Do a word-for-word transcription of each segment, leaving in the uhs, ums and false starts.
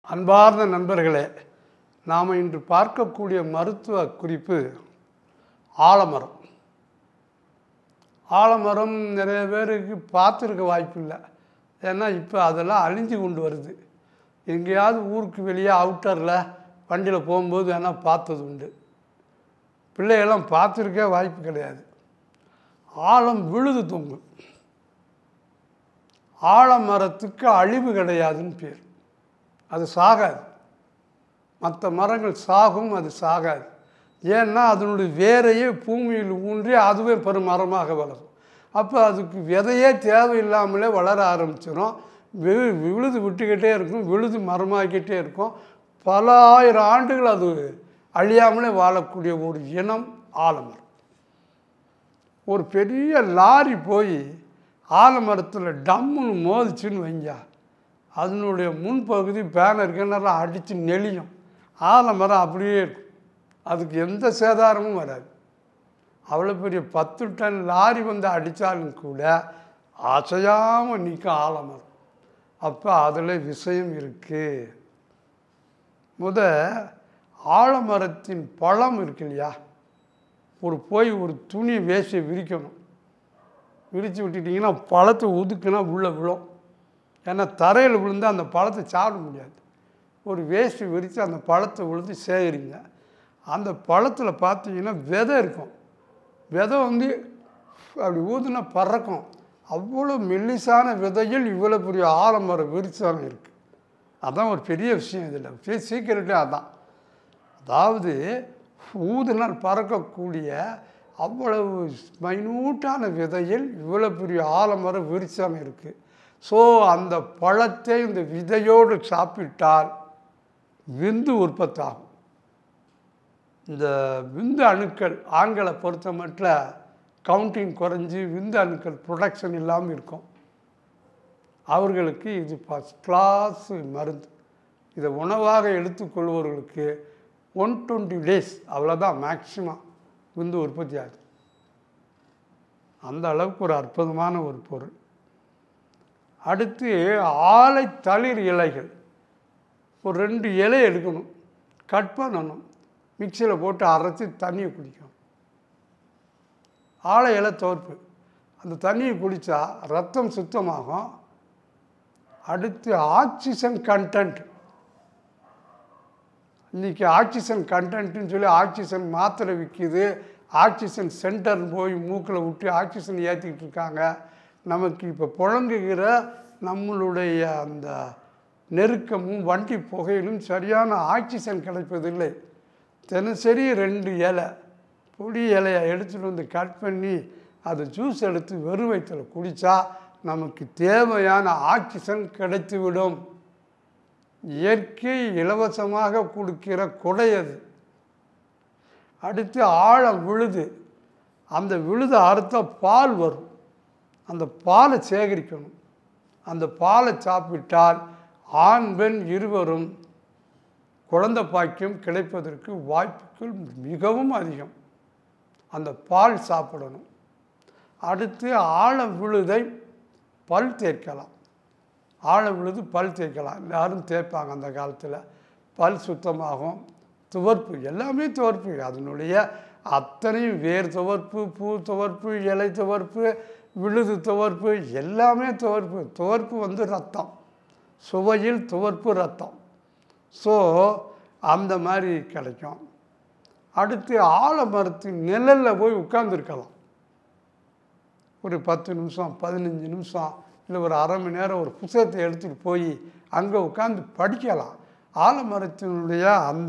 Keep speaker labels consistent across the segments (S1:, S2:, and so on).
S1: அன்பார்ந்த நண்பர்களே, நாம் இன்று பார்க்கக்கூடிய மருத்துவ குறிப்பு ஆலமரம். ஆலமரம் நிறைய பேருக்கு பார்த்துருக்க வாய்ப்பு இல்லை. ஏன்னா இப்போ அதெல்லாம் அழிஞ்சு கொண்டு வருது. எங்கேயாவது ஊருக்கு வெளியே அவுட்டரில் வண்டியில் போகும்போது வேணால் பார்த்தது உண்டு. பிள்ளைகள்லாம் பார்த்துருக்கே வாய்ப்பு கிடையாது. ஆலம் விழுது தொங்கும். ஆலமரத்துக்கு அழிவு கிடையாதுன்னு பேர். அது சாகாது. மற்ற மரங்கள் சாகும், அது சாகாது. ஏன்னா அதனுடைய வேரையே பூமியில் ஊன்றி அதுவே பெரும் மரமாக வளரும். அப்போ அதுக்கு விதையே தேவையில்லாமலே வளர ஆரம்பிச்சிடும். வி விழுது விட்டுக்கிட்டே இருக்கும், விழுது மரமாக்கிட்டே இருக்கும். பல ஆயிரம் ஆண்டுகள் அது அழியாமலே வாழக்கூடிய ஒரு இனம் ஆலமரம். ஒரு பெரிய லாரி போய் ஆலமரத்தில் டம்முன்னு மோதிச்சுன்னு வைங்க, அதனுடைய முன்பகுதி பேனர் கிணறுலாம் அடித்து நெளியும். ஆலமரம் அப்படியே இருக்கும். அதுக்கு எந்த சேதாரமும் வராது. அவ்வளோ பெரிய பத்து டன் லாரி வந்து அடித்தாலும் கூட அசையாமல் நிற்கும் ஆலமரம். அப்போ அதில் விஷயம் இருக்குது. முத ஆலமரத்தின் பழம் இருக்கு இல்லையா, ஒரு போய் ஒரு துணி வேஷ்டியை விரிக்கணும். விரித்து விட்டுட்டிங்கன்னா பழத்தை ஒதுக்குனா உள்ளே விழும். ஏன்னா தரையில் விழுந்தால் அந்த பழத்தை சாப்பிட முடியாது. ஒரு வேஷ்டி விரித்து அந்த பழத்தை விழுந்து சேகரிங்க. அந்த பழத்தில் பார்த்தீங்கன்னா விதை இருக்கும். விதை வந்து அப்படி ஊதுனா பறக்கும். அவ்வளோ மெல்லிசான விதையில் இவ்வளோ பெரிய ஆலமரம் விரிச்சான இருக்குது. அதுதான் ஒரு பெரிய விஷயம். இதில் பெரிய சீக்கிரட்டே அதான். அதாவது ஊதுனால் பறக்கக்கூடிய அவ்வளவு மைனூட்டான விதையில் இவ்வளோ பெரிய ஆலமரம் விரிச்சான இருக்குது. ஸோ அந்த பழத்தை இந்த விதையோடு சாப்பிட்டால் விந்து உற்பத்தி ஆகும். இந்த விந்து அணுக்கள் ஆண்களை பொறுத்த மட்டும் கவுண்டிங் குறைஞ்சி விந்து அணுக்கள் ப்ரொடக்ஷன் இல்லாமல் இருக்கும். அவர்களுக்கு இது ஃபஸ்ட் கிளாஸ் மருந்து. இதை உணவாக எடுத்துக்கொள்பவர்களுக்கு ஒன் டுவெண்ட்டி டேஸ் அவ்வளோதான் மேக்சிமம் விந்து உற்பத்தி ஆகுது. அந்த அளவுக்கு ஒரு அற்புதமான ஒரு பொருள். அடுத்து ஆலை தளிர் இலைகள் ஒரு ரெண்டு இலை எடுக்கணும், கட் பண்ணணும், மிக்சியில் போட்டு அரைச்சி தண்ணியை குடிக்கணும். ஆலை இலை துவர்ப்பு. அந்த தண்ணியை குடித்தா ரத்தம் சுத்தமாகும். அடுத்து ஆக்சிஜன் கண்டென்ட். இன்றைக்கி ஆக்சிஜன் கண்டென்ட்னு சொல்லி ஆக்சிஜன் மாத்திரை விற்கிது. ஆக்சிஜன் சென்டர் போய் மூக்கில் விட்டு ஆக்சிஜன் ஏற்றிக்கிட்டு இருக்காங்க. நமக்கு இப்போ புழங்குகிற நம்மளுடைய அந்த நெருக்கமும் வண்டி புகையிலும் சரியான ஆக்சிஜன் கிடைப்பதில்லை. தினசரி ரெண்டு இலை பொடி இலையை எடுத்துகிட்டு வந்து கட் பண்ணி அதை ஜூஸ் எடுத்து வெறும் வயிற்றில் குடித்தா நமக்கு தேவையான ஆக்சிஜன் கிடைத்துவிடும். இயற்கை இலவசமாக கொடுக்கிற கொடை அது. அடுத்து ஆழம் விழுது. அந்த விழுதை அறுத்தா பால் வரும். அந்த பாலை சேகரிக்கணும். அந்த பாலை சாப்பிட்டால் ஆண் பெண் இருவரும் குழந்தை பாக்கியம் கிடைப்பதற்கு வாய்ப்புகள் மிகவும் அதிகம். அந்த பால் சாப்பிடணும். அடுத்து ஆழ விழுதை பல் தேய்க்கலாம். ஆழ விழுது பல் தேய்க்கலாம். எல்லாரும் தேய்ப்பாங்க அந்த காலத்தில். பல் சுத்தமாகும். துவர்ப்பு எல்லாமே துவர்ப்பு. அதனுடைய அத்தனையும் வேர் துவர்ப்பு, பூ துவர்ப்பு, இலை துவர்ப்பு, விழுது துவர்ப்பு, எல்லாமே துவர்ப்பு. துவர்ப்பு வந்து ரத்தம். சுவையில் துவர்ப்பு ரத்தம். ஸோ அந்த மாதிரி கிடைக்கும். அடுத்து ஆலமரத்தின் நிழலில் போய் உட்கார்ந்துருக்கலாம். ஒரு பத்து நிமிஷம் பதினஞ்சு நிமிஷம் இல்லை ஒரு அரை மணி நேரம் ஒரு புத்தகத்தை எடுத்துகிட்டு போய் அங்கே உட்காந்து படிக்கலாம். ஆலமரத்தினுடைய அந்த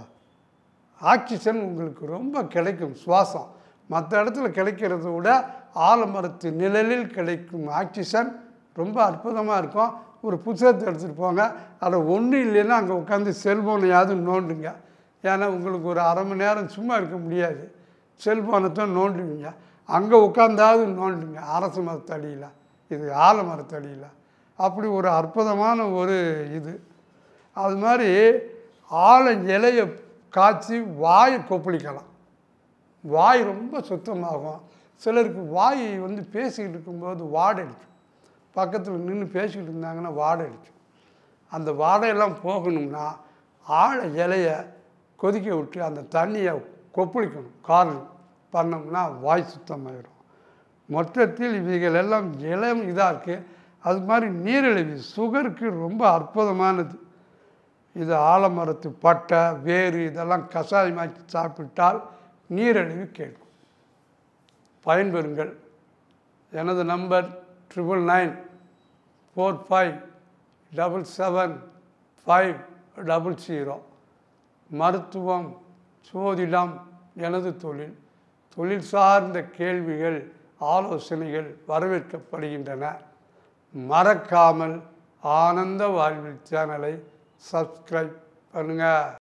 S1: ஆக்சிஜன் உங்களுக்கு ரொம்ப கிடைக்கும். சுவாசம் மற்ற இடத்துல கிடைக்கிறத விட ஆலமரத்தின் நிழலில் கிடைக்கும் ஆக்சிஜன் ரொம்ப அற்புதமாக இருக்கும். ஒரு புத்தகத்தை எடுத்துகிட்டு போங்க. அதில் ஒன்றும் இல்லைன்னா அங்கே உட்காந்து செல்ஃபோனையாவது நோண்டுங்க. ஏன்னா உங்களுக்கு ஒரு அரை மணி நேரம் சும்மா இருக்க முடியாது. செல்ஃபோனை தான் நோண்டுவீங்க. அங்கே உட்காந்தாவது நோண்டுங்க. அரசு மரத்தடியில், இது ஆலமரத்தடியில். அப்படி ஒரு அற்புதமான ஒரு இது. அது மாதிரி ஆலை இலையை காய்ச்சி வாயை கொப்பளிக்கலாம். வாய் ரொம்ப சுத்தமாகும். சிலருக்கு வாய் வந்து பேசிக்கிட்டு இருக்கும்போது வாடை அடிக்கும். பக்கத்தில் நின்று பேசிக்கிட்டு இருந்தாங்கன்னா வாடை அடிக்கும். அந்த வாடையெல்லாம் போகணும்னா ஆழ இலையை கொதிக்க விட்டு அந்த தண்ணியை கொப்பளிக்கணும். காரணம் பண்ணோம்னா வாய் சுத்தமாயிடும். மொத்தத்தில் இவைகள் எல்லாம் இளம் இதாக இருக்குது. அது மாதிரி நீரிழிவு சுகருக்கு ரொம்ப அற்புதமானது. இது ஆலமரத்து பட்டை வேறு இதெல்லாம் கஷாயமாக்கி சாப்பிட்டால் நீரிழிவு கேட்கும். பயன்பெறுங்கள். எனது number triple nine four five double seven five double zero. மருத்துவம், ஜோதிடம் எனது தொழில். தொழில் சார்ந்த கேள்விகள், ஆலோசனைகள் வரவேற்கப்படுகின்றன. மறக்காமல் ஆனந்த வாழ்வில் சேனலை சப்ஸ்கிரைப் பண்ணுங்கள்.